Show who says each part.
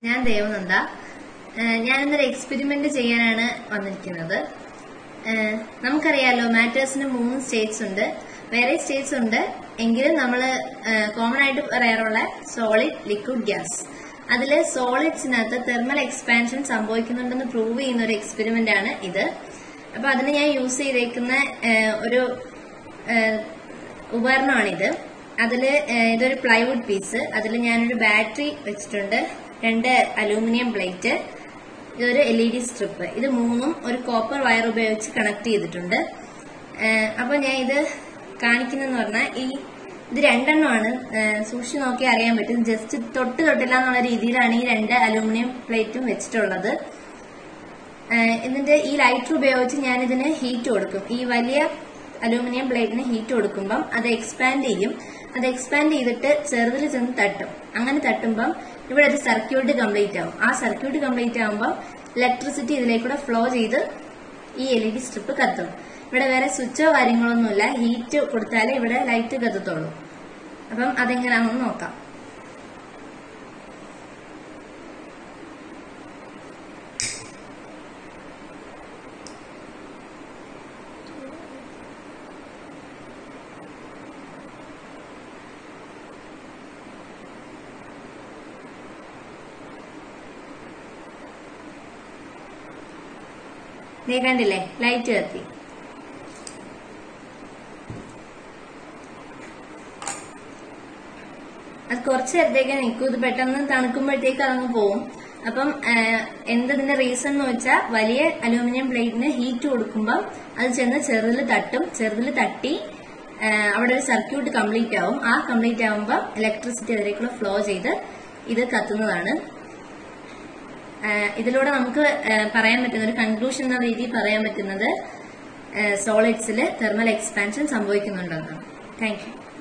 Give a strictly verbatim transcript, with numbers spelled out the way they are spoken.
Speaker 1: ഞാൻ ദേവനന്ദ. ഞാൻ ഇന്നൊരു എക്സ്പെരിമെന്റ് ചെയ്യാനാണ് വന്നിരിക്കുന്നത്. നമുക്കറിയാലോ മാറ്റേഴ്സിന് മൂന്ന് സ്റ്റേറ്റ്സ് ഉണ്ട്. വേറെ സ്റ്റേറ്റ്സ് ഉണ്ട് എങ്കിലും നമ്മൾ കോമൺ ആയിട്ട് പറയാറുള്ള സോളിഡ്, ലിക്വിഡ്, ഗ്യാസ്. അതില് സോളിഡ്സിനകത്ത് തെർമൽ എക്സ്പാൻഷൻ സംഭവിക്കുന്നുണ്ടെന്ന് പ്രൂവ് ചെയ്യുന്ന ഒരു എക്സ്പെരിമെന്റ് ആണ് ഇത്. അപ്പൊ അതിന് ഞാൻ യൂസ് ചെയ്തേക്കുന്ന ഒരു ഉപകരണമാണിത്. അതില് ഇതൊരു പ്ലൈവുഡ് പീസ്. അതിൽ ഞാനൊരു ബാറ്ററി വെച്ചിട്ടുണ്ട്, രണ്ട് അലൂമിനിയം പ്ലേറ്റ്, ഇതൊരു എൽ ഇ ഡി സ്ട്രിപ്പ്. ഇത് മൂന്നും ഒരു കോപ്പർ വയർ ഉപയോഗിച്ച് കണക്ട് ചെയ്തിട്ടുണ്ട്. അപ്പൊ ഞാൻ ഇത് കാണിക്കുന്നെന്ന് പറഞ്ഞാൽ ഈ ഇത് രണ്ടെണ്ണമാണ്. സൂക്ഷിച്ച് നോക്കി അറിയാൻ പറ്റും. ജസ്റ്റ് തൊട്ട് തൊട്ടില്ല എന്നുള്ള രീതിയിലാണ് ഈ രണ്ട് അലൂമിനിയം പ്ലേറ്റും വെച്ചിട്ടുള്ളത്. എന്നിട്ട് ഈ ലൈറ്റർ ഉപയോഗിച്ച് ഞാൻ ഇതിന് ഹീറ്റ് കൊടുക്കും. ഈ വലിയ അലൂമിനിയം പ്ലേറ്റിന് ഹീറ്റ് കൊടുക്കുമ്പം അത് എക്സ്പാൻഡ് ചെയ്യും. അത് എക്സ്പാൻഡ് ചെയ്തിട്ട് ചെറുതിൽ ചെന്ന് തട്ടും. അങ്ങനെ തട്ടുമ്പം ഇവിടെ ഒരു സർക്യൂട്ട് കംപ്ലീറ്റ് ആവും. ആ സർക്യൂട്ട് കംപ്ലീറ്റ് ആവുമ്പോൾ ഇലക്ട്രിസിറ്റി ഇതിലേക്കൂടെ ഫ്ലോ ചെയ്ത് ഈ എൽ ഇ ഡി സ്ട്രിപ്പ് കത്തും. ഇവിടെ വേറെ സ്വിച്ചോ കാര്യങ്ങളൊന്നുമില്ല. ഹീറ്റ് കൊടുത്താലേ ഇവിടെ ലൈറ്റ് കത്തത്തുള്ളൂ. അപ്പം അതെങ്ങനെയാണെന്ന് നോക്കാം. നീ കണ്ടില്ലേ, ലൈറ്റ് കത്തി. അത് കുറച്ച് നേരത്തേക്ക് നിൽക്കും. ഇത് പെട്ടെന്ന് തണുക്കുമ്പോഴത്തേക്ക് അതങ്ങ് പോവും. അപ്പം എന്തതിന്റെ റീസൺ എന്ന് വെച്ചാൽ വലിയ അലൂമിനിയം പ്ലേറ്റിന് ഹീറ്റ് കൊടുക്കുമ്പോൾ അത് ചെന്ന് ചെറുതിൽ തട്ടും. ചെറുതിൽ തട്ടി അവിടെ ഒരു സർക്യൂട്ട് കംപ്ലീറ്റ് ആവും. ആ കംപ്ലീറ്റ് ആവുമ്പോൾ ഇലക്ട്രിസിറ്റി അതിലേക്കുള്ള ഫ്ലോ ചെയ്ത് ഇത് കത്തുന്നതാണ്. ഇതിലൂടെ നമുക്ക് പറയാൻ പറ്റുന്ന ഒരു കൺക്ലൂഷൻ എന്ന രീതിയിൽ പറയാൻ പറ്റുന്നത് സോളിഡ്സിൽ തെർമൽ എക്സ്പാൻഷൻ സംഭവിക്കുന്നുണ്ടെന്നാണ്. Thank U.